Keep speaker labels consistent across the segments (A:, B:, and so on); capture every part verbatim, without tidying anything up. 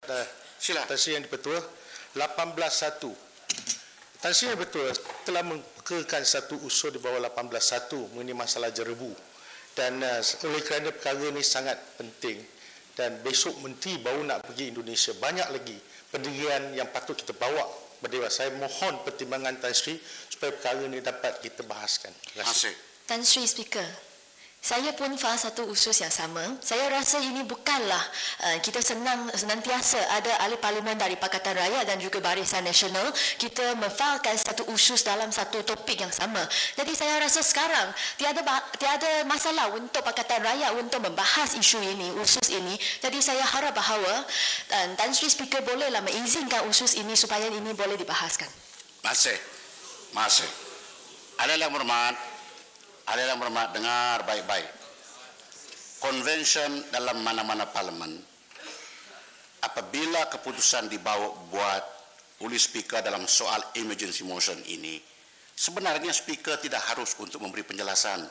A: Uh, Sila. Tan Sri Yang di-Pertua lapan belas satu. Tan Sri Yang di-Pertua telah mengekalkan satu usul di bawah lapan belas satu mengenai masalah jerebu, dan uh, oleh kerana perkara ini sangat penting dan besok menteri baru nak pergi Indonesia, banyak lagi pendirian yang patut kita bawa berdewan. Saya mohon pertimbangan Tan Sri supaya perkara ini dapat kita bahaskan. Terima kasih.
B: Tan Sri Speaker, saya pun faham satu usus yang sama. Saya rasa ini bukanlah uh, kita senang senantiasa ada ahli parlimen dari Pakatan Rakyat dan juga Barisan Nasional kita memfailkan satu usus dalam satu topik yang sama. Jadi saya rasa sekarang tiada tiada masalah untuk Pakatan Rakyat untuk membahas isu ini, usus ini. Jadi saya harap bahawa uh, Tan Sri Speaker bolehlah mengizinkan usus ini supaya ini boleh dibahaskan.
C: Masih, masih. Ada yang berhormat. Ada yang berhormat, dengar baik-baik. Convention dalam mana-mana parlimen, apabila keputusan dibawa buat oleh speaker dalam soal emergency motion ini, sebenarnya speaker tidak harus untuk memberi penjelasan.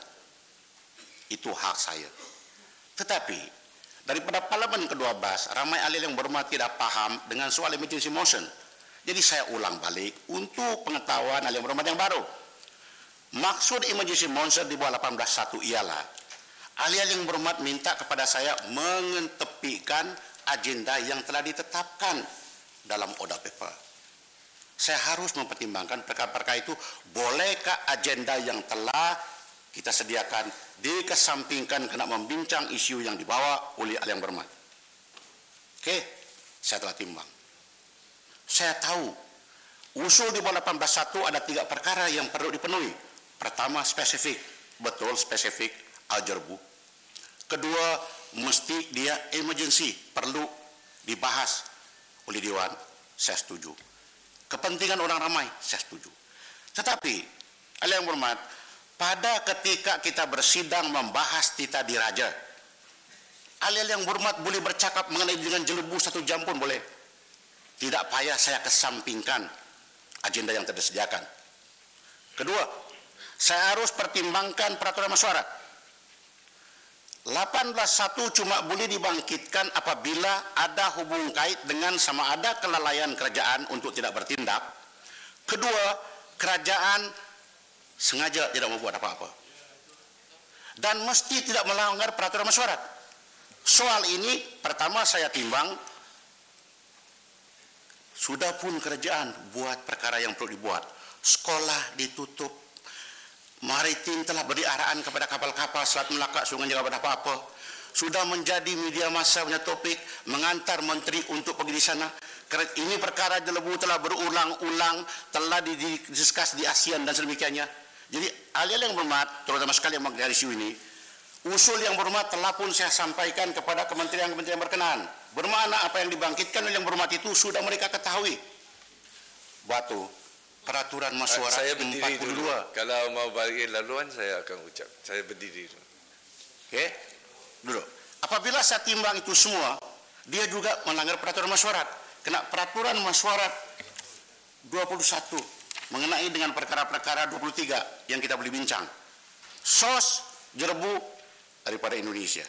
C: Itu hak saya. Tetapi daripada parlimen ke dua belas, ramai ahli yang berhormat tidak paham dengan soal emergency motion. Jadi saya ulang balik untuk pengetahuan ahli yang berhormat yang baru. Maksud emergency motion di bawah lapan belas satu ialah ahli-ahli yang berhormat minta kepada saya mengetepikan agenda yang telah ditetapkan dalam order paper. Saya harus mempertimbangkan perkara-perkara itu, bolehkah agenda yang telah kita sediakan dikesampingkan kena membincang isu yang dibawa oleh ahli yang berhormat. Oke, saya telah timbang. Saya tahu usul di bawah lapan belas satu ada tiga perkara yang perlu dipenuhi. Pertama, spesifik, betul spesifik, al-jerbu. Kedua, mesti dia emergency, perlu dibahas oleh Dewan, saya setuju. Kepentingan orang ramai, saya setuju. Tetapi, ahli yang berhormat, pada ketika kita bersidang membahas tita diraja, ahli yang berhormat boleh bercakap mengenai dengan jelebu satu jam pun boleh. Tidak payah saya kesampingkan agenda yang tersediakan. Kedua, saya harus pertimbangkan peraturan mesyuarat. lapan belas satu cuma boleh dibangkitkan apabila ada hubung kait dengan sama ada kelalaian kerajaan untuk tidak bertindak. Kedua, kerajaan sengaja tidak membuat apa-apa. Dan mesti tidak melanggar peraturan mesyuarat. Soal ini, pertama saya timbang, sudah pun kerajaan buat perkara yang perlu dibuat. Sekolah ditutup. Maritim telah beri arahan kepada kapal-kapal Selat Melaka, Sungai Jangapa apa-apa. Sudah menjadi media massa punya topik, mengantar menteri untuk pergi di sana. Ini perkara jelebu telah berulang-ulang, telah didiskus di ASEAN dan sedemikiannya. Jadi ahli-ahli yang berhormat, terutama sekali yang mengenai isu ini, usul yang berhormat telah pun saya sampaikan kepada kementerian-kementerian berkenaan. Bermakna apa yang dibangkitkan oleh yang berhormat itu sudah mereka ketahui. Batu. Peraturan mesyuarat
D: saya berdiri
C: empat puluh dua.
D: Dulu. Kalau mau bagi laluan saya akan ucap. Saya berdiri dulu.
C: Okey. Dulu. Apabila saya timbang itu semua, dia juga melanggar peraturan mesyuarat. Kena peraturan mesyuarat dua puluh satu mengenai dengan perkara-perkara dua puluh tiga yang kita boleh bincang. Sos jerebu daripada Indonesia.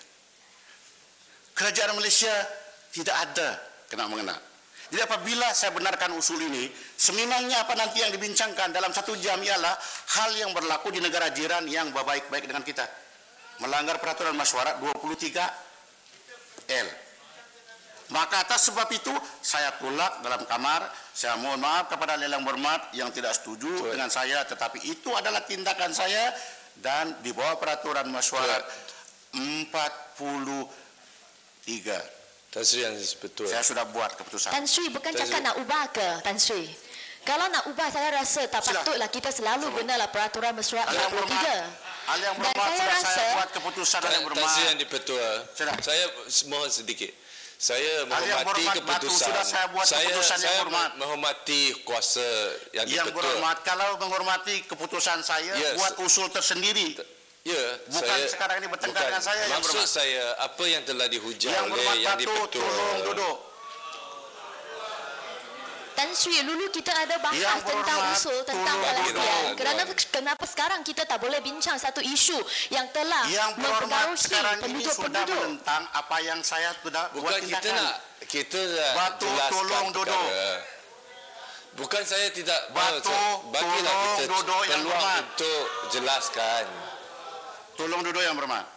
C: Kerajaan Malaysia tidak ada kena mengena. Jadi apabila saya benarkan usul ini, seminangnya apa nanti yang dibincangkan dalam satu jam ialah hal yang berlaku di negara jiran yang baik-baik dengan kita. Melanggar peraturan mesyuarat dua puluh tiga L. Maka atas sebab itu, saya tolak dalam kamar, saya mohon maaf kepada ahli yang berhormat yang tidak setuju Betul. dengan saya, tetapi itu adalah tindakan saya dan di bawah peraturan mesyuarat empat puluh tiga.
D: Tan Sri yang betul.
C: Saya sudah buat keputusan.
B: Tan Sri bukan
D: Tan
B: cakap
D: Sri.
B: nak ubah ke, Tan Sri? Kalau nak ubah, saya rasa tak
C: Sila.
B: patutlah kita selalu
C: Sila.
B: gunalah peraturan mesyuarat
C: Ahli yang
B: empat puluh tiga.
C: Ahli yang
B: Dan
C: berhormat
B: saya
C: sudah
B: rasa
C: saya buat keputusan ahli yang
D: Tan
C: berhormat.
D: Sri yang di-Pertua.
C: Sudah.
D: Saya mohon sedikit. Saya
C: Ahli yang
D: menghormati
C: berhormat,
D: keputusan.
C: Batu, sudah saya buat
D: saya,
C: keputusan yang
D: saya
C: berhormat.
D: menghormati kuasa yang,
C: Yang
D: di-Pertua.
C: berhormat, kalau menghormati keputusan saya,
D: Yes.
C: buat usul tersendiri.
D: Ya,
C: Bukan
D: saya,
C: sekarang ini bertengkar
D: bukan.
C: dengan saya yang
D: Maksud
C: berhormat.
D: saya, apa yang telah dihujah
C: Yang
D: oleh
C: berhormat
D: yang
C: Batu,
D: di-Pertua.
C: tolong duduk.
B: Tan Sri, dulu kita ada bahas
C: Yang
B: tentang
C: berhormat,
B: usul tentang
C: tolong
B: Palestin.
D: duduk.
B: Kenapa kenapa sekarang kita tak boleh bincang satu isu yang telah
C: Yang berhormat
B: mempengaruhi
C: sekarang ini sudah
B: penduduk-penduduk?
C: menentang apa yang saya sudah buat
D: Bukan kita
C: tindakan.
D: nak kita dah
C: Batu,
D: jelaskan
C: tolong
D: perkara.
C: duduk.
D: Bukan saya tidak
C: Batu,
D: mau, bagilah
C: tolong
D: kita
C: duduk yang
D: peluang
C: hormat.
D: untuk jelaskan.
C: Tolong duduk yang berhormat.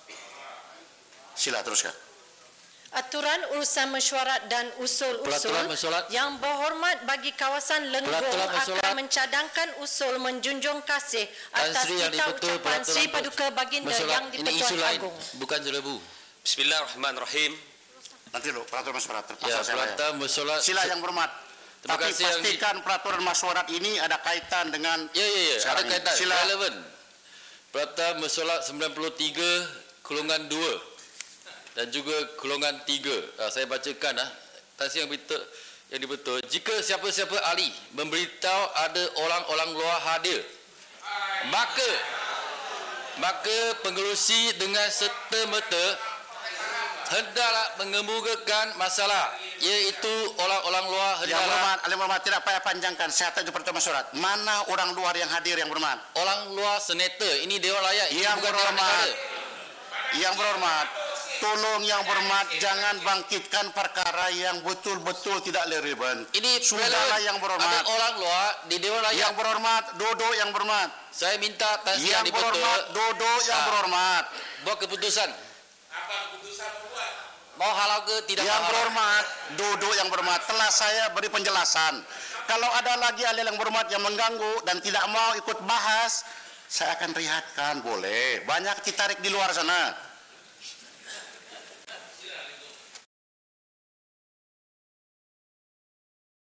C: Sila teruskan.
E: Aturan urusan mesyuarat dan usul-usul
F: Peraturan mesyuarat.
E: yang berhormat bagi kawasan Lenggong
F: Peraturan mesyuarat.
E: akan mencadangkan usul menjunjung kasih
F: Tan
E: atas
F: Sri yang
E: titah
F: dibetul
E: ucapan Sri
F: peraturan
E: Paduka Baginda
F: mesyuarat.
E: yang
F: Ini isu
E: di-Pertuan
F: lain,
E: Agong.
F: bukan jerebu.
G: Bismillahirrahmanirrahim.
C: Nanti dulu peraturan mesyuarat
F: Ya,
C: terpaksa saya.
F: peraturan mesyuarat.
C: Sila yang berhormat.
F: Terima
C: Tapi
F: kasih yang di-
C: pastikan peraturan mesyuarat ini ada kaitan dengan
F: Ya, ya, ya. Ada
C: sekarang ini.
F: kaitan.
C: Sila.
F: Relevan. Peraturan mesyuarat sembilan puluh tiga golongan dua dan juga golongan tiga. Ah, saya bacakan ah. Tasi yang betul yang dibetul. Jika siapa-siapa ahli memberitahu ada orang-orang luar hadir, maka maka pengerusi dengan serta-merta hendaklah mengemukakan masalah, iaitu orang-orang luar
C: Yang
F: hendaklah
C: berhormat, alim berhormat tidak payah panjangkan. Saya tahu peraturan mesyuarat. Mana orang luar yang hadir yang berhormat?
F: orang luar senator. Ini Dewan Rakyat, ini
C: Yang
F: bukan Dewan
C: berhormat.
F: Negara.
C: Yang berhormat, tolong yang berhormat jangan bangkitkan perkara yang betul-betul tidak relevan.
F: Ini
C: Sudahlah
F: relevan.
C: yang berhormat.
F: Ada orang luar di Dewan Rakyat.
C: Yang berhormat, duduk yang berhormat.
F: Saya minta Tan Sri yang
C: Yang
F: dibetul
C: berhormat, duduk yang
F: Ah.
C: berhormat.
F: buat keputusan. Mau halau ke tidak
C: Yang
F: mau halau?
C: berhormat, duduk yang berhormat. Telah saya beri penjelasan. Kalau ada lagi ahli yang berhormat yang mengganggu dan tidak mau ikut bahas, saya akan rihatkan. Boleh. Banyak ditarik di luar sana.